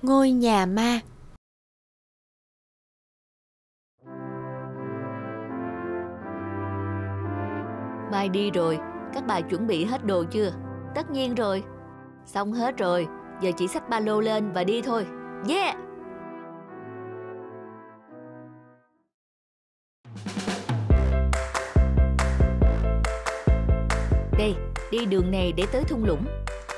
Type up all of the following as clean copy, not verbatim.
Ngôi nhà ma. Mai đi rồi, các bà chuẩn bị hết đồ chưa? Tất nhiên rồi. Xong hết rồi, giờ chỉ xách ba lô lên và đi thôi. Yeah! Đây, đi đường này để tới thung lũng.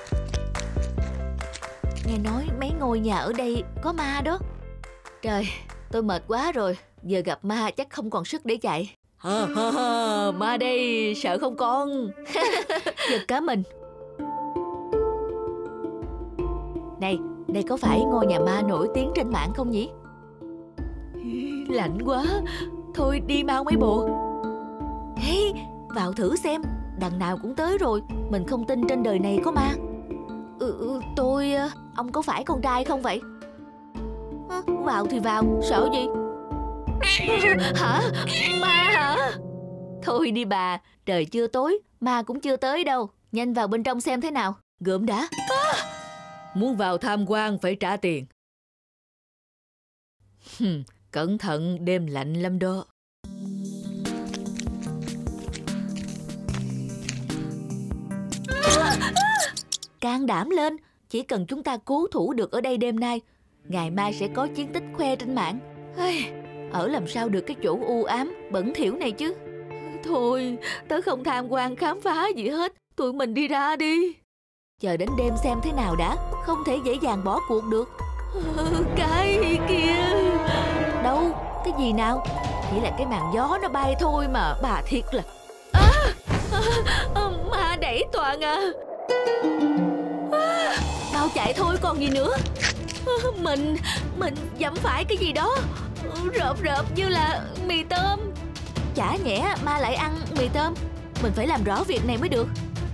Nghe nói mấy ngôi nhà ở đây có ma đó. Trời, tôi mệt quá rồi. Giờ gặp ma chắc không còn sức để chạy. Ma đây, sợ không con? Giật cá mình. Này, đây có phải ngôi nhà ma nổi tiếng trên mạng không nhỉ? Lạnh quá. Thôi đi mau mấy bộ. Hey, vào thử xem. Đằng nào cũng tới rồi. Mình không tin trên đời này có ma. Ông có phải con trai không vậy? Vào thì vào, sợ gì? Hả? Ma hả? Thôi đi bà, trời chưa tối, ma cũng chưa tới đâu. Nhanh vào bên trong xem thế nào. Gượm đã. Muốn vào tham quan phải trả tiền. Cẩn thận, đêm lạnh lắm đó. Can đảm lên, chỉ cần chúng ta cố thủ được ở đây đêm nay, ngày mai sẽ có chiến tích khoe trên mạng. Ở làm sao được cái chỗ u ám, bẩn thỉu này chứ. Thôi, tớ không tham quan khám phá gì hết. Tụi mình đi ra đi. Chờ đến đêm xem thế nào đã. Không thể dễ dàng bỏ cuộc được. Cái kia. Đâu, cái gì nào? Chỉ là cái màn gió nó bay thôi mà. Bà thiệt là ma đẩy Toàn à. Mau chạy thôi còn gì nữa. Mình dẫm phải cái gì đó rợp rợp như là mì tôm. Chả nhẽ ma lại ăn mì tôm. Mình phải làm rõ việc này mới được.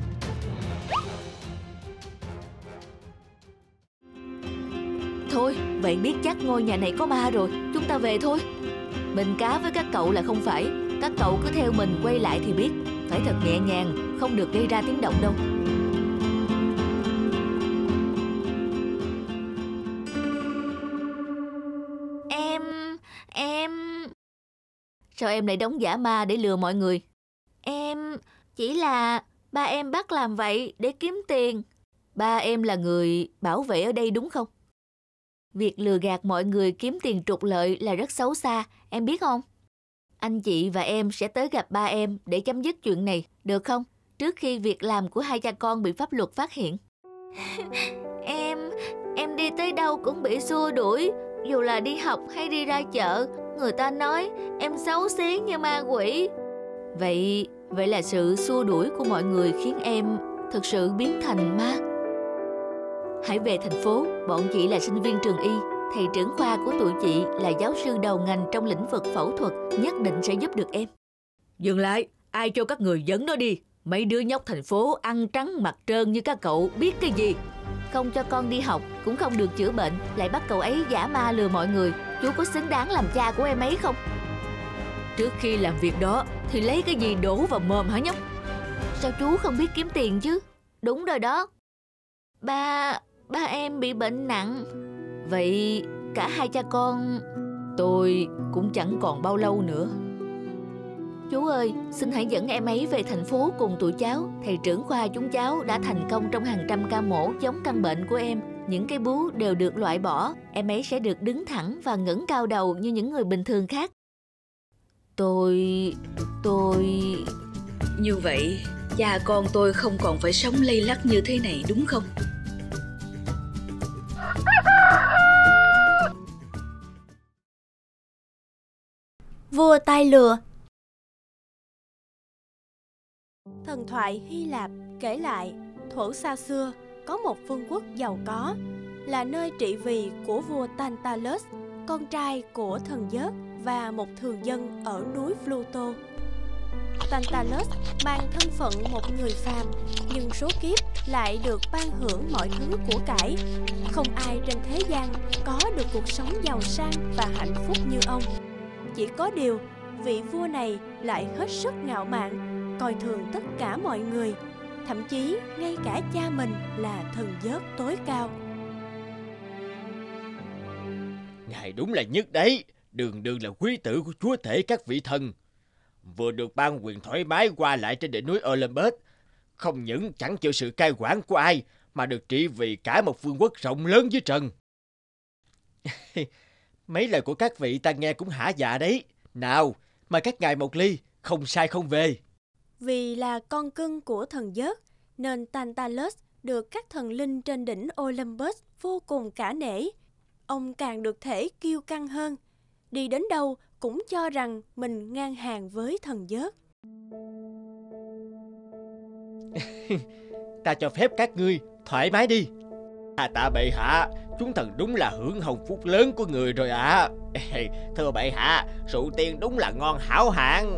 Thôi, vậy biết chắc ngôi nhà này có ma rồi. Chúng ta về thôi. Mình cá với các cậu là không phải. Các cậu cứ theo mình quay lại thì biết. Phải thật nhẹ nhàng, không được gây ra tiếng động đâu. Em... Sao em lại đóng giả ma để lừa mọi người? Em... chỉ là ba em bắt làm vậy để kiếm tiền. Ba em là người bảo vệ ở đây đúng không? Việc lừa gạt mọi người kiếm tiền trục lợi là rất xấu xa, em biết không? Anh chị và em sẽ tới gặp ba em để chấm dứt chuyện này, được không? Trước khi việc làm của hai cha con bị pháp luật phát hiện. Em đi tới đâu cũng bị xua đuổi. Dù là đi học hay đi ra chợ, người ta nói em xấu xí như ma quỷ. Vậy là sự xua đuổi của mọi người khiến em thực sự biến thành ma. Hãy về thành phố, bọn chị là sinh viên trường y. Thầy trưởng khoa của tụi chị là giáo sư đầu ngành trong lĩnh vực phẫu thuật, nhất định sẽ giúp được em. Dừng lại, ai cho các người dẫn nó đi? Mấy đứa nhóc thành phố ăn trắng mặt trơn như các cậu biết cái gì? Không cho con đi học, cũng không được chữa bệnh, lại bắt cậu ấy giả ma lừa mọi người. Chú có xứng đáng làm cha của em ấy không? Trước khi làm việc đó thì lấy cái gì đổ vào mồm hả nhóc? Sao chú không biết kiếm tiền chứ? Đúng rồi đó. Ba em bị bệnh nặng. Vậy cả hai cha con... Tôi cũng chẳng còn bao lâu nữa. Chú ơi, xin hãy dẫn em ấy về thành phố cùng tụi cháu. Thầy trưởng khoa chúng cháu đã thành công trong hàng trăm ca mổ chống căn bệnh của em. Những cái bú đều được loại bỏ. Em ấy sẽ được đứng thẳng và ngẩng cao đầu như những người bình thường khác. Tôi... Như vậy, cha con tôi không còn phải sống lây lắc như thế này đúng không? Vua tai lừa. Thần thoại Hy Lạp kể lại, thuở xa xưa có một vương quốc giàu có, là nơi trị vì của vua Tantalus, con trai của thần Zeus và một thường dân ở núi Pluto. Tantalus mang thân phận một người phàm, nhưng số kiếp lại được ban hưởng mọi thứ của cải. Không ai trên thế gian có được cuộc sống giàu sang và hạnh phúc như ông. Chỉ có điều, vị vua này lại hết sức ngạo mạn, coi thường tất cả mọi người, thậm chí ngay cả cha mình là thần Zeus tối cao. Đúng là nhất đấy. Đường đường là quý tử của chúa tể các vị thần, vừa được ban quyền thoải mái qua lại trên đỉnh núi Olympus. Không những chẳng chịu sự cai quản của ai, mà được trị vì cả một vương quốc rộng lớn dưới trần. Mấy lời của các vị ta nghe cũng hả dạ đấy. Nào, mời các ngài một ly, không sai không về. Vì là con cưng của thần giớt, nên Tantalus được các thần linh trên đỉnh Olympus vô cùng cả nể. Ông càng được thể kiêu căng hơn, đi đến đâu cũng cho rằng mình ngang hàng với thần giớt. Ta cho phép các ngươi thoải mái đi. Tạ bệ hạ, chúng thần đúng là hưởng hồng phúc lớn của người rồi ạ. Thưa bệ hạ, rượu tiên đúng là ngon hảo hạng.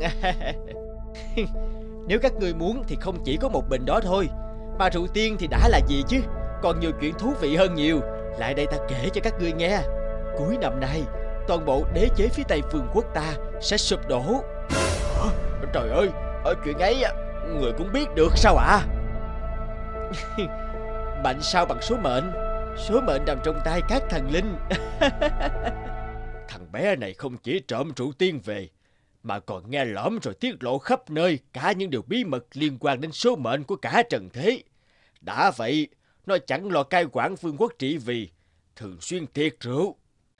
Nếu các ngươi muốn thì không chỉ có một bình đó thôi, mà rượu tiên thì đã là gì chứ, còn nhiều chuyện thú vị hơn nhiều. Lại đây ta kể cho các ngươi nghe. Cuối năm nay, toàn bộ đế chế phía Tây vương quốc ta sẽ sụp đổ. Trời ơi, chuyện ấy người cũng biết được sao ạ? Mạnh sao bằng số mệnh. Số mệnh nằm trong tay các thần linh. Thằng bé này không chỉ trộm rượu tiên về, mà còn nghe lỏm rồi tiết lộ khắp nơi cả những điều bí mật liên quan đến số mệnh của cả trần thế. Đã vậy, nó chẳng lo cai quản vương quốc trị vì, thường xuyên tiệc rượu.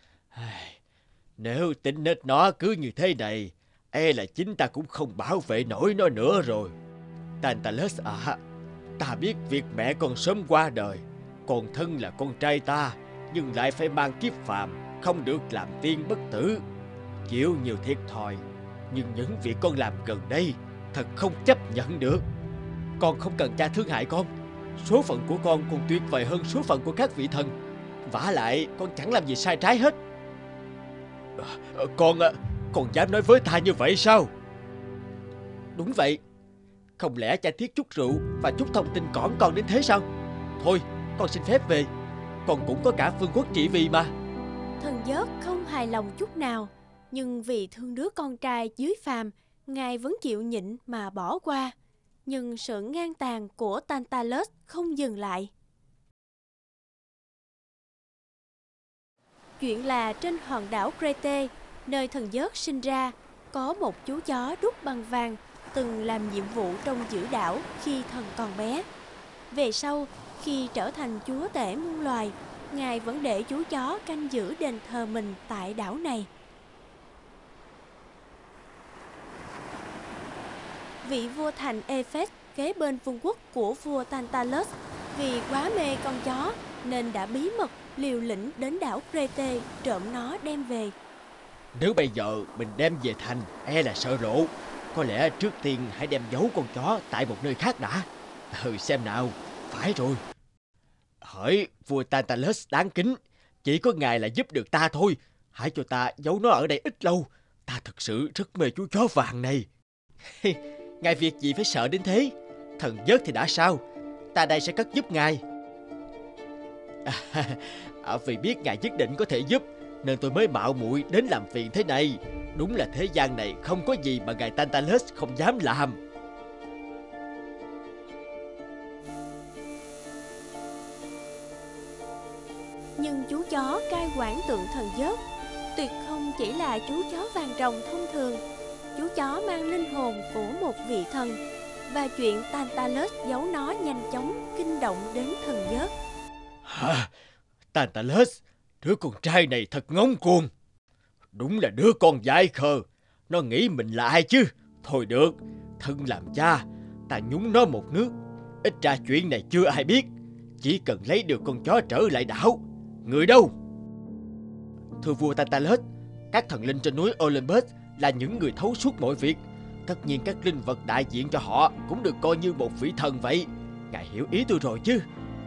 Nếu tính nết nó cứ như thế này, e là chính ta cũng không bảo vệ nổi nó nữa rồi. Tantalus à, ta biết việc mẹ con sớm qua đời, còn thân là con trai ta, nhưng lại phải mang kiếp phàm, không được làm tiên bất tử, chịu nhiều thiệt thòi. Nhưng những việc con làm gần đây thật không chấp nhận được. Con không cần cha thương hại con. Số phận của con còn tuyệt vời hơn số phận của các vị thần. Vả lại con chẳng làm gì sai trái hết. Con dám nói với ta như vậy sao? Đúng vậy. Không lẽ cha tiếc chút rượu và chút thông tin cỏn con đến thế sao? Thôi, con xin phép về. Con cũng có cả vương quốc trị vì mà. Thần giớt không hài lòng chút nào, nhưng vì thương đứa con trai dưới phàm, ngài vẫn chịu nhịn mà bỏ qua. Nhưng sự ngang tàn của Tantalus không dừng lại. Chuyện là trên hòn đảo Crete, nơi thần giớt sinh ra, có một chú chó đúc bằng vàng từng làm nhiệm vụ trông giữ đảo khi thần còn bé. Về sau, khi trở thành chúa tể muôn loài, ngài vẫn để chú chó canh giữ đền thờ mình tại đảo này. Vị vua thành Ephes kế bên vương quốc của vua Tantalus vì quá mê con chó nên đã bí mật liều lĩnh đến đảo Crete trộm nó đem về. Nếu bây giờ mình đem về thành, e là sợ lộ. Có lẽ trước tiên hãy đem giấu con chó tại một nơi khác đã. Xem nào, phải rồi. Hỡi vua Tantalus đáng kính, chỉ có ngài là giúp được ta thôi. Hãy cho ta giấu nó ở đây ít lâu. Ta thực sự rất mê chú chó vàng này. Ngài việc gì phải sợ đến thế? Thần giớt thì đã sao? Ta đây sẽ cất giúp ngài. Vì biết ngài nhất định có thể giúp, nên tôi mới mạo muội đến làm phiền thế này. Đúng là thế gian này không có gì mà ngài Tantalus không dám làm. Nhưng chú chó cai quản tượng thần giớt tuyệt không chỉ là chú chó vàng rồng thông thường. Chú chó mang linh hồn của một vị thần, và chuyện Tantalus giấu nó nhanh chóng kinh động đến thần giớt. Tantalus, đứa con trai này thật ngông cuồng. Đúng là đứa con dại khờ. Nó nghĩ mình là ai chứ? Thôi được, thân làm cha, ta nhúng nó một nước. Ít ra chuyện này chưa ai biết. Chỉ cần lấy được con chó trở lại đảo. Người đâu? Thưa vua Tantalus, các thần linh trên núi Olympus là những người thấu suốt mọi việc. Tất nhiên các linh vật đại diện cho họ cũng được coi như một vị thần vậy. Ngài hiểu ý tôi rồi chứ?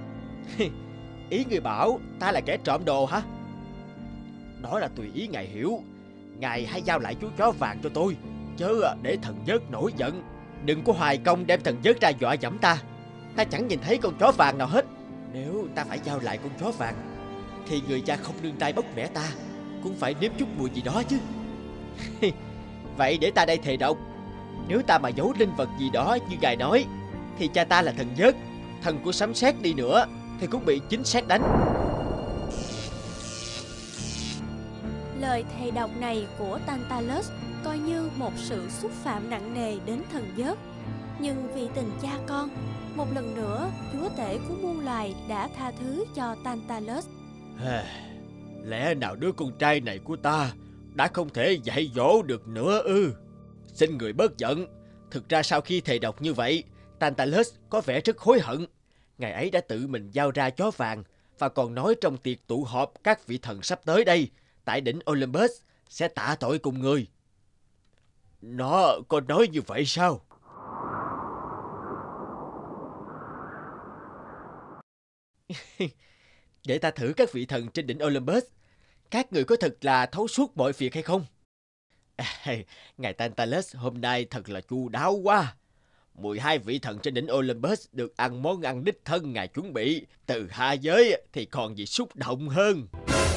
Ý người bảo ta là kẻ trộm đồ hả? Đó là tùy ý ngài hiểu. Ngài hãy giao lại chú chó vàng cho tôi, chớ để thần giớt nổi giận. Đừng có hoài công đem thần giớt ra dọa dẫm ta. Ta chẳng nhìn thấy con chó vàng nào hết. Nếu ta phải giao lại con chó vàng thì người cha không nương tay bóc mẻ ta cũng phải nếm chút mùi gì đó chứ. Vậy để ta đây thề độc, nếu ta mà giấu linh vật gì đó như ngài nói, thì cha ta là thần giớt, thần của sấm sét đi nữa thì cũng bị chính sét đánh. Lời thề độc này của Tantalus coi như một sự xúc phạm nặng nề đến thần giớt. Nhưng vì tình cha con, một lần nữa chúa tể của muôn loài đã tha thứ cho Tantalus. Lẽ nào đứa con trai này của ta đã không thể dạy dỗ được nữa ư? Xin người bớt giận. Thực ra sau khi thề độc như vậy, Tantalus có vẻ rất hối hận. Ngài ấy đã tự mình giao ra chó vàng và còn nói trong tiệc tụ họp các vị thần sắp tới đây tại đỉnh Olympus sẽ tạ tội cùng người. Nó có nói như vậy sao? Để ta thử các vị thần trên đỉnh Olympus. Các người có thật là thấu suốt mọi việc hay không? Ngài Tantalus hôm nay thật là chu đáo quá. 12 vị thần trên đỉnh Olympus được ăn món ăn đích thân ngài chuẩn bị từ hạ giới thì còn gì xúc động hơn.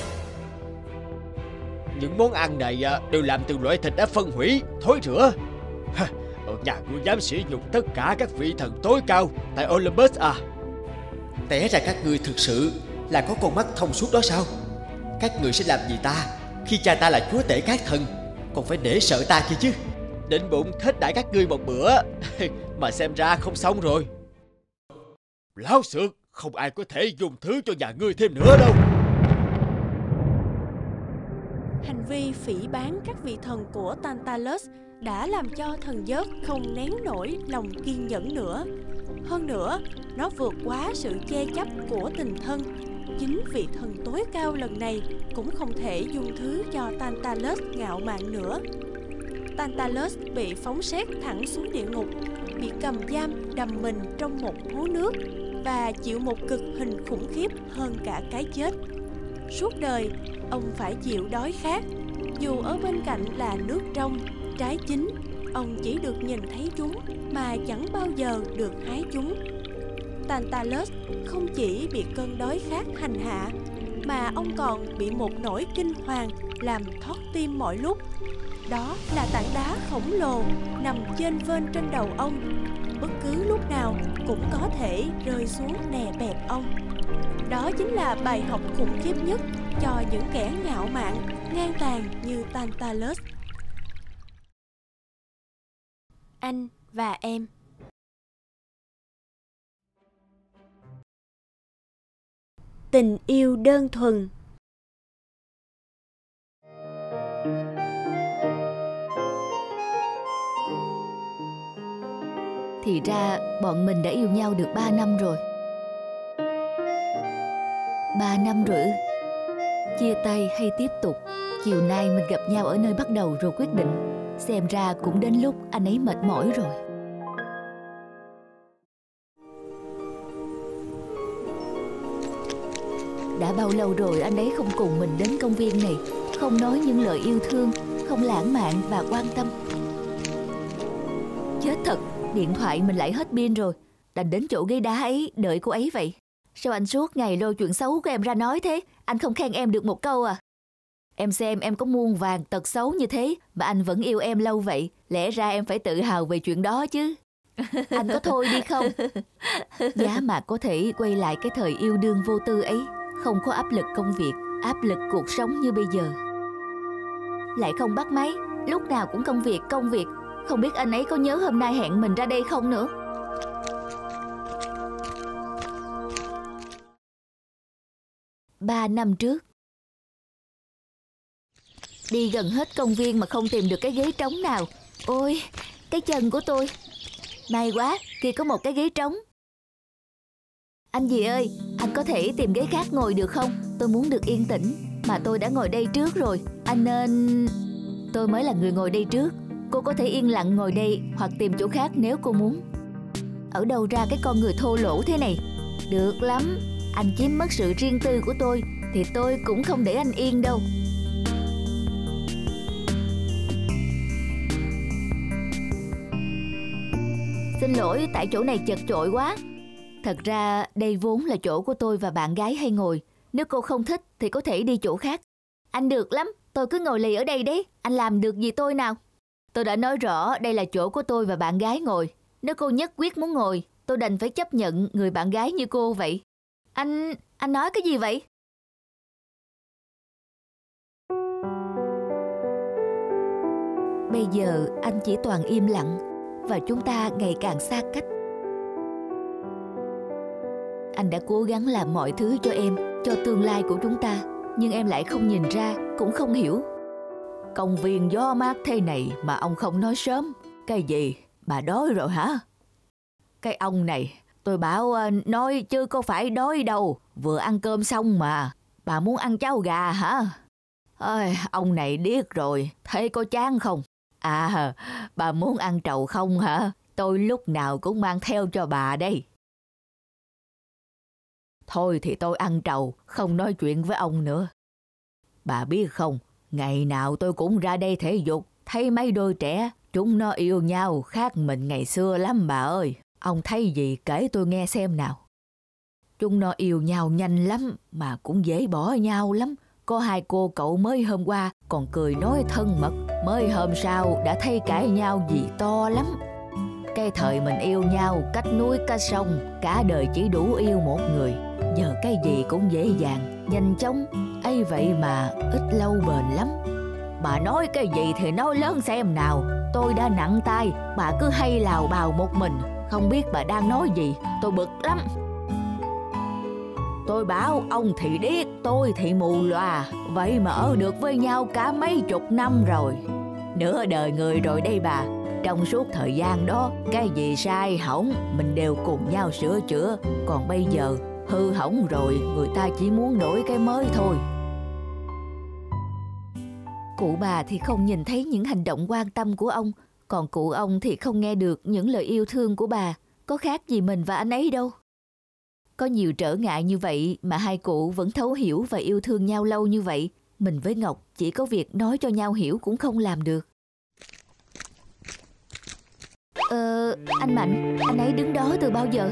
Những món ăn này đều làm từ loại thịt đã phân hủy, thối rữa. Nhà ngươi dám sỉ nhục tất cả các vị thần tối cao tại Olympus à? Té ra các ngươi thực sự là có con mắt thông suốt đó sao? Các người sẽ làm gì ta khi cha ta là chúa tể các thần, còn phải để sợ ta kia chứ? Định bụng thết đãi các ngươi một bữa mà xem ra không xong rồi. Láo xược, không ai có thể dùng thứ cho nhà ngươi thêm nữa đâu. Hành vi phỉ báng các vị thần của Tantalus đã làm cho thần giớt không nén nổi lòng kiên nhẫn nữa. Hơn nữa, nó vượt quá sự chê chấp của tình thân. Chính vị thần tối cao lần này cũng không thể dung thứ cho Tantalus ngạo mạn nữa. Tantalus bị phóng xét thẳng xuống địa ngục, bị cầm giam đầm mình trong một hố nước và chịu một cực hình khủng khiếp hơn cả cái chết. Suốt đời, ông phải chịu đói khát. Dù ở bên cạnh là nước trong, trái chín, ông chỉ được nhìn thấy chúng mà chẳng bao giờ được hái chúng. Tantalus không chỉ bị cơn đói khát hành hạ, mà ông còn bị một nỗi kinh hoàng làm thót tim mọi lúc. Đó là tảng đá khổng lồ nằm chênh vênh trên đầu ông, bất cứ lúc nào cũng có thể rơi xuống đè bẹp ông. Đó chính là bài học khủng khiếp nhất cho những kẻ ngạo mạn, ngang tàn như Tantalus. Anh và em. Tình yêu đơn thuần. Thì ra bọn mình đã yêu nhau được 3 năm rồi. 3 năm rồi ư? Chia tay hay tiếp tục? Chiều nay mình gặp nhau ở nơi bắt đầu rồi quyết định. Xem ra cũng đến lúc anh ấy mệt mỏi rồi. Đã bao lâu rồi anh ấy không cùng mình đến công viên này, không nói những lời yêu thương, không lãng mạn và quan tâm. Chết thật, điện thoại mình lại hết pin rồi. Đành đến chỗ ghế đá ấy đợi cô ấy vậy. Sao anh suốt ngày lôi chuyện xấu của em ra nói thế? Anh không khen em được một câu à? Em xem em có muôn vàn tật xấu như thế mà anh vẫn yêu em lâu vậy. Lẽ ra em phải tự hào về chuyện đó chứ. Anh có thôi đi không? Giá mà có thể quay lại cái thời yêu đương vô tư ấy, không có áp lực công việc, áp lực cuộc sống như bây giờ. Lại không bắt máy, lúc nào cũng công việc, công việc. Không biết anh ấy có nhớ hôm nay hẹn mình ra đây không nữa. Ba năm trước. Đi gần hết công viên mà không tìm được cái ghế trống nào. Ôi, cái chân của tôi. May quá, kia có một cái ghế trống. Anh gì ơi, anh có thể tìm ghế khác ngồi được không? Tôi muốn được yên tĩnh, mà tôi đã ngồi đây trước rồi. Anh nên... Tôi mới là người ngồi đây trước. Cô có thể yên lặng ngồi đây hoặc tìm chỗ khác nếu cô muốn. Ở đâu ra cái con người thô lỗ thế này? Được lắm, anh chiếm mất sự riêng tư của tôi thì tôi cũng không để anh yên đâu. Xin lỗi, tại chỗ này chật chội quá. Thật ra đây vốn là chỗ của tôi và bạn gái hay ngồi. Nếu cô không thích thì có thể đi chỗ khác. Anh được lắm, tôi cứ ngồi lì ở đây đấy. Anh làm được gì tôi nào? Tôi đã nói rõ đây là chỗ của tôi và bạn gái ngồi. Nếu cô nhất quyết muốn ngồi, tôi đành phải chấp nhận người bạn gái như cô vậy. Anh nói cái gì vậy? Bây giờ anh chỉ toàn im lặng và chúng ta ngày càng xa cách. Anh đã cố gắng làm mọi thứ cho em, cho tương lai của chúng ta, nhưng em lại không nhìn ra, cũng không hiểu. Công viên gió mát thế này mà ông không nói sớm. Cái gì? Bà đói rồi hả? Cái ông này, tôi bảo nói chứ có phải đói đâu. Vừa ăn cơm xong mà. Bà muốn ăn cháo gà hả? Ôi, ông này điếc rồi, thấy có chán không? À, bà muốn ăn trầu không hả? Tôi lúc nào cũng mang theo cho bà đây. Thôi thì tôi ăn trầu, không nói chuyện với ông nữa. Bà biết không, ngày nào tôi cũng ra đây thể dục, thấy mấy đôi trẻ, chúng nó yêu nhau khác mình ngày xưa lắm bà ơi. Ông thấy gì kể tôi nghe xem nào. Chúng nó yêu nhau nhanh lắm, mà cũng dễ bỏ nhau lắm. Có hai cô cậu mới hôm qua còn cười nói thân mật, mới hôm sau đã thấy cãi nhau gì to lắm. Cái thời mình yêu nhau cách núi cách sông, cả đời chỉ đủ yêu một người. Giờ cái gì cũng dễ dàng, nhanh chóng, ấy vậy mà ít lâu bền lắm. Bà nói cái gì thì nói lớn xem nào. Tôi đã nặng tay, bà cứ hay lào bào một mình, không biết bà đang nói gì, tôi bực lắm. Tôi bảo ông thì điếc, tôi thì mù lòa, vậy mà ở được với nhau cả mấy chục năm rồi. Nửa đời người rồi đây bà. Trong suốt thời gian đó, cái gì sai hỏng mình đều cùng nhau sửa chữa. Còn bây giờ hư hỏng rồi, người ta chỉ muốn đổi cái mới thôi. Cụ bà thì không nhìn thấy những hành động quan tâm của ông, còn cụ ông thì không nghe được những lời yêu thương của bà. Có khác gì mình và anh ấy đâu. Có nhiều trở ngại như vậy mà hai cụ vẫn thấu hiểu và yêu thương nhau lâu như vậy. Mình với Ngọc chỉ có việc nói cho nhau hiểu cũng không làm được. Anh Mạnh, anh ấy đứng đó từ bao giờ?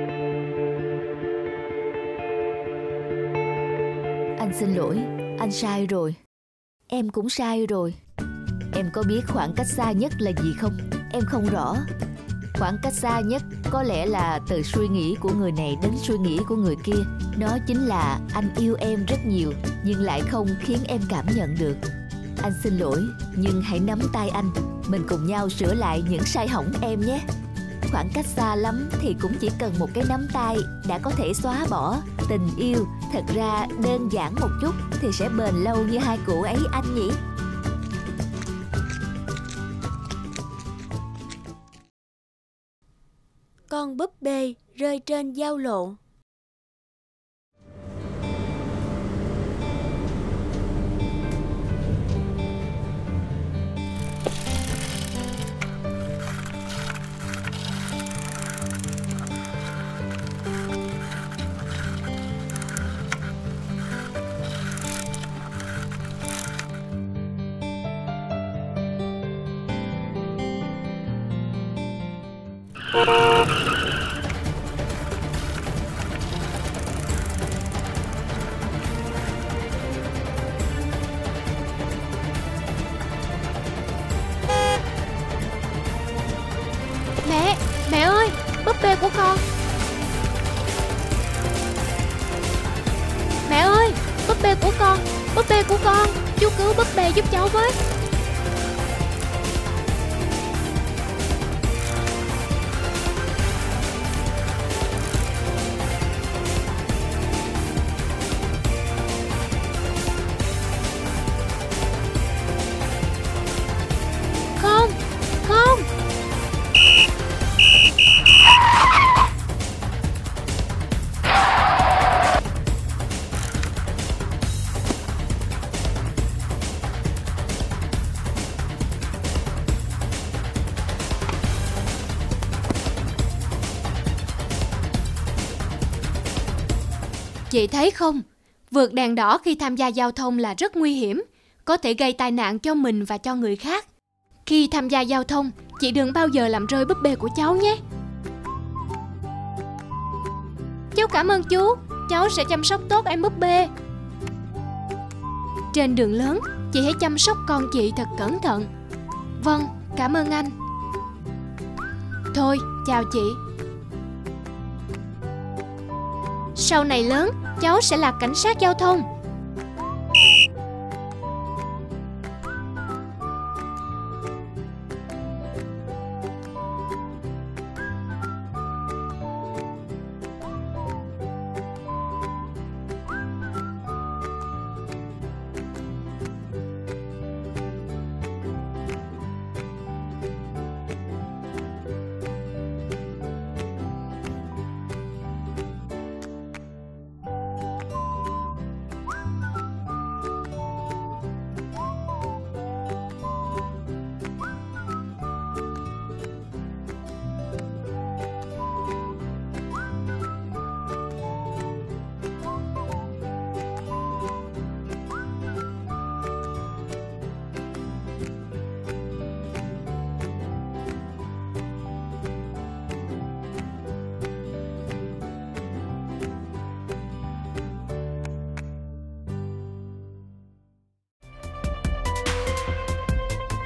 Anh xin lỗi, anh sai rồi. Em cũng sai rồi. Em có biết khoảng cách xa nhất là gì không? Em không rõ. Khoảng cách xa nhất có lẽ là từ suy nghĩ của người này đến suy nghĩ của người kia. Nó chính là anh yêu em rất nhiều, nhưng lại không khiến em cảm nhận được. Anh xin lỗi, nhưng hãy nắm tay anh. Mình cùng nhau sửa lại những sai hỏng em nhé. Khoảng cách xa lắm thì cũng chỉ cần một cái nắm tay đã có thể xóa bỏ. Tình yêu thật ra đơn giản một chút thì sẽ bền lâu như hai cụ ấy anh nhỉ? Con búp bê rơi trên giao lộ. Mẹ ơi, búp bê của con. Mẹ ơi, búp bê của con, búp bê của con. Chú cứu búp bê giúp cháu với. Không, không. Chị thấy không, vượt đèn đỏ khi tham gia giao thông là rất nguy hiểm, có thể gây tai nạn cho mình và cho người khác. Khi tham gia giao thông, chị đừng bao giờ làm rơi búp bê của cháu nhé. Cháu cảm ơn chú, cháu sẽ chăm sóc tốt em búp bê. Trên đường lớn, chị hãy chăm sóc con chị thật cẩn thận. Vâng, cảm ơn anh. Thôi, chào chị. Sau này lớn, cháu sẽ là cảnh sát giao thông.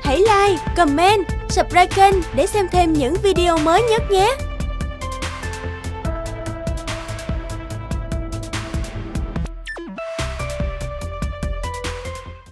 Hãy like, comment, subscribe kênh để xem thêm những video mới nhất nhé.